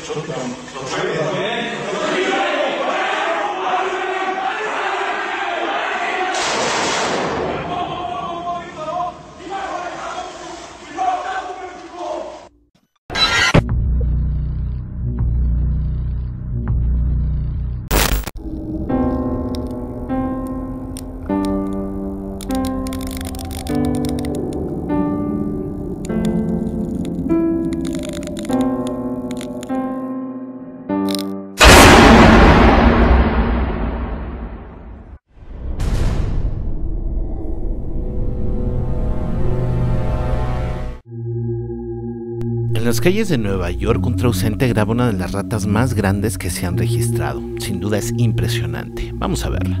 En las calles de Nueva York, un transeúnte graba una de las ratas más grandes que se han registrado. Sin duda es impresionante. Vamos a verla.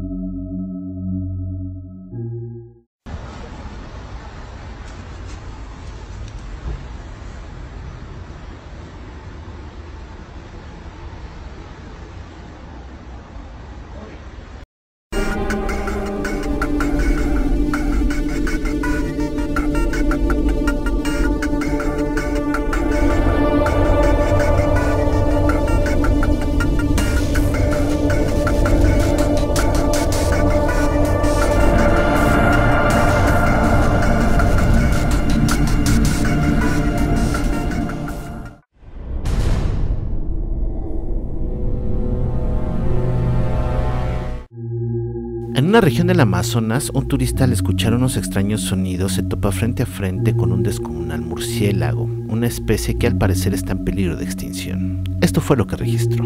En una región del Amazonas, un turista al escuchar unos extraños sonidos se topa frente a frente con un descomunal murciélago, una especie que al parecer está en peligro de extinción. Esto fue lo que registró.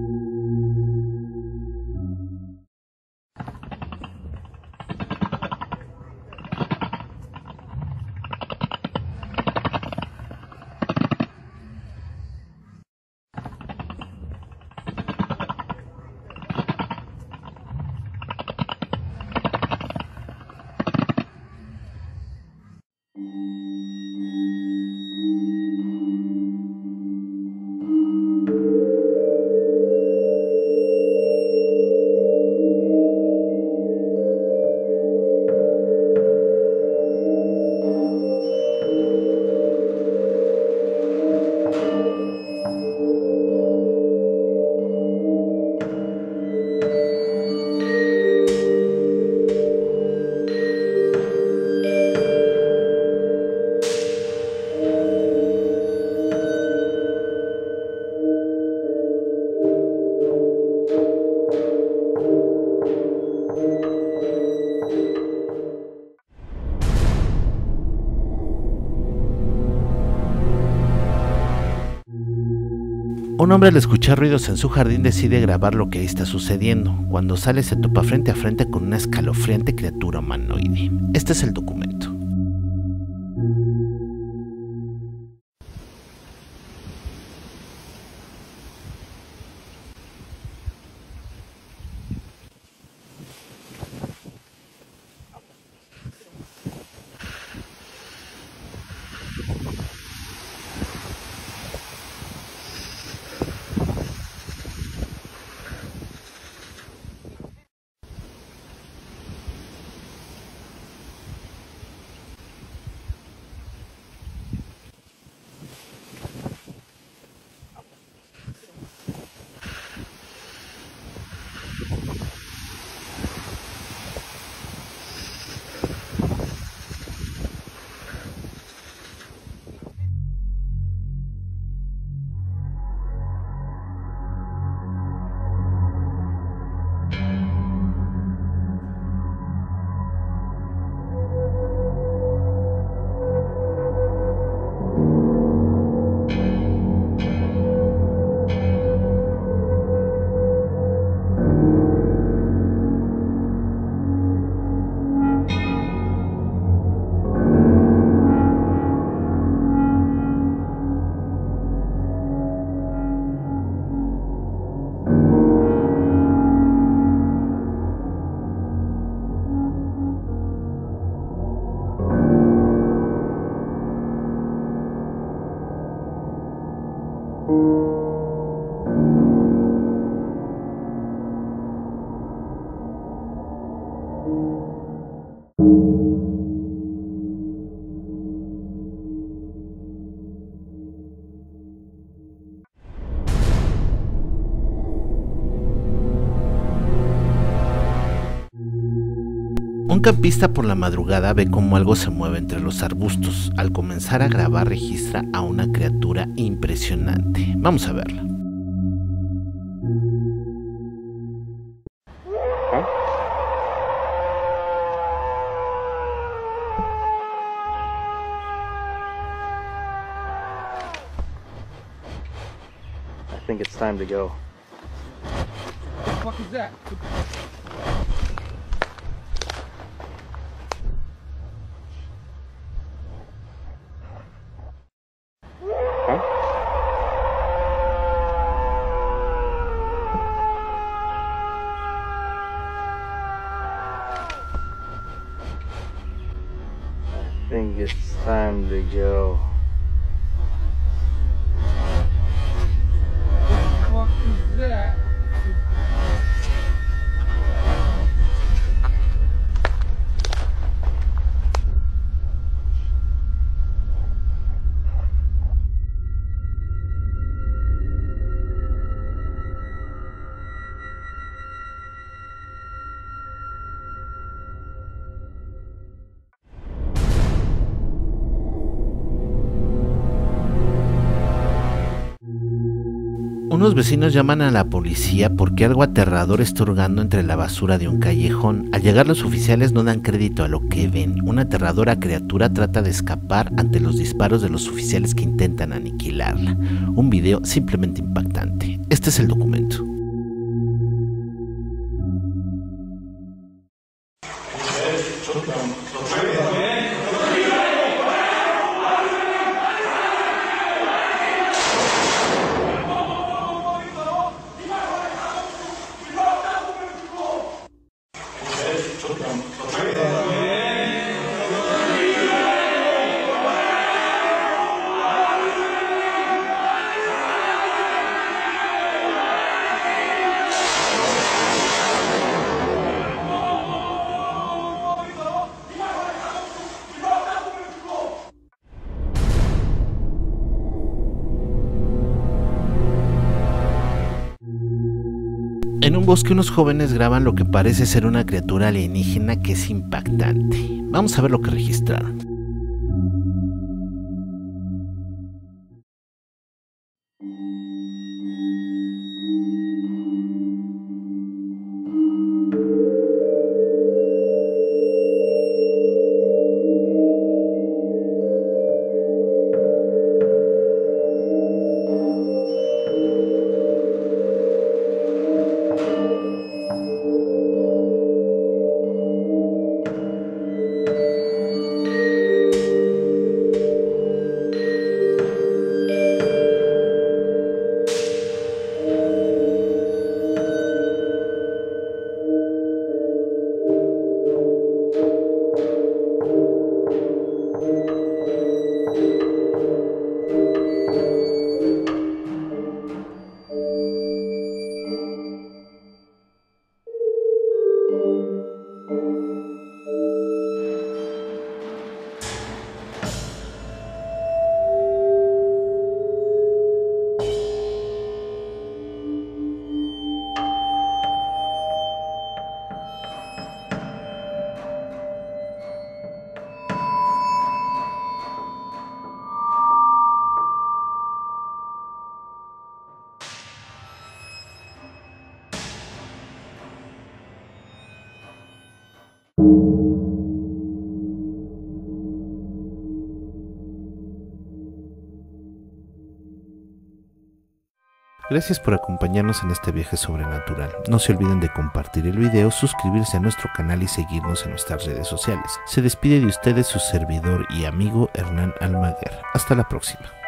Un hombre al escuchar ruidos en su jardín decide grabar lo que ahí está sucediendo. Cuando sale se topa frente a frente con una escalofriante criatura humanoide. Este es el documento. Un campista por la madrugada ve cómo algo se mueve entre los arbustos. Al comenzar a grabar registra a una criatura impresionante. Vamos a verla. I think it's time to go. What the fuck is that? Huh? I think it's time to go. What the fuck is that? Unos vecinos llaman a la policía porque algo aterrador está hurgando entre la basura de un callejón. Al llegar los oficiales no dan crédito a lo que ven. Una aterradora criatura trata de escapar ante los disparos de los oficiales que intentan aniquilarla. Un video simplemente impactante. Este es el documento. En un bosque unos jóvenes graban lo que parece ser una criatura alienígena que es impactante. Vamos a ver lo que registraron. Gracias por acompañarnos en este viaje sobrenatural. No se olviden de compartir el video, suscribirse a nuestro canal y seguirnos en nuestras redes sociales. Se despide de ustedes su servidor y amigo Hernán Almaguer. Hasta la próxima.